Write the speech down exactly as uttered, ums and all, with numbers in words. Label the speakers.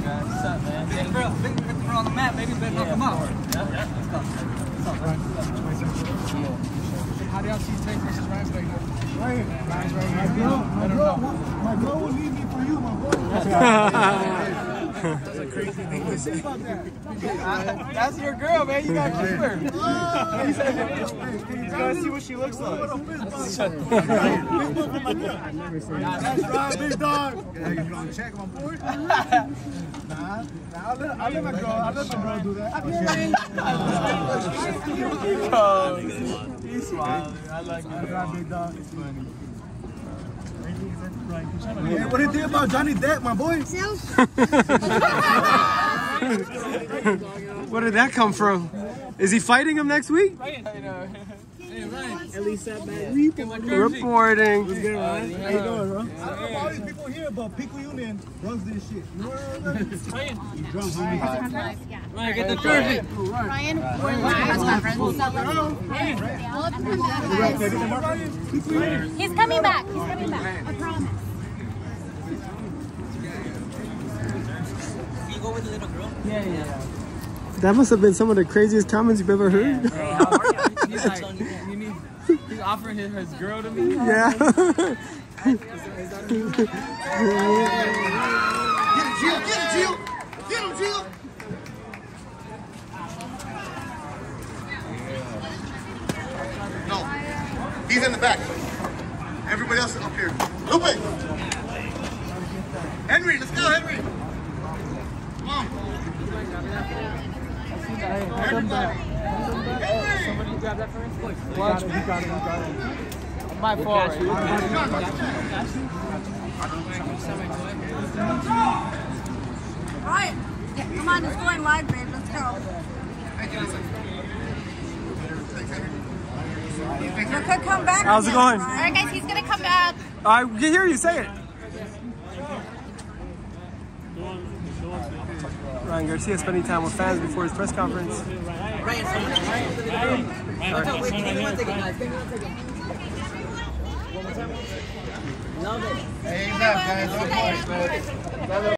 Speaker 1: guys. What's up, man?
Speaker 2: Big girl, big girl on the map, baby. Better knock him out.
Speaker 1: Let's go.
Speaker 2: What's up, Ryan? How do y'all see Tank versus Ryan's right now? Ryan. Ryan's right here. My girl, my girl, my girl will leave me for you, my boy. That's a crazy thing to say about that.
Speaker 1: That's your girl, man. You gotta keep her.
Speaker 2: He said, hey, you gotta see what she looks like. That's right, big dog. Can I get you on check, my boy? Nah, nah, I'll let, I'll let my girl, I'll let my girl do that.
Speaker 1: He's smiling. I like it.
Speaker 2: That's right, big dog. It's funny. Hey, what do you think about Johnny Depp, my boy?
Speaker 3: Where did that come from? Is he fighting him next week?
Speaker 1: Hey, Ryan.
Speaker 2: At least that man.
Speaker 3: Reporting.
Speaker 2: What's good, Ryan? How you doing, bro? I don't know all these people here, but Pico Union runs this shit. You know what I'm saying? He's drunk, homie.
Speaker 1: Ryan, get the jersey.
Speaker 4: Ryan, we're in the press conference. He's coming back. He's coming back. I promise.
Speaker 1: You go with the little girl? Yeah, yeah.
Speaker 3: That must have been some of the craziest comments you've ever heard.
Speaker 1: Hey, how are you? He's like, you need, he's offering his, his girl to me.
Speaker 3: Yeah.
Speaker 2: Get it, Gio. Get it, Gio. Get him, Gio.
Speaker 5: No, he's in the back. Everybody else is up here. Lupe! Henry, let's go, Henry! Come on. Everybody. Henry!
Speaker 1: Somebody grab that for me?
Speaker 2: Watch, he got it, he got it.
Speaker 1: My fault. Right?
Speaker 4: Right. Yeah, come on, it's going live, babe. Let's go. You could come back.
Speaker 3: How's it going?
Speaker 4: All right, guys, he's going to come back.
Speaker 3: I can hear you say it. Ryan Garcia spending time with fans before his press conference.
Speaker 1: Ryan, Love it.
Speaker 5: Hey, he's up, guys.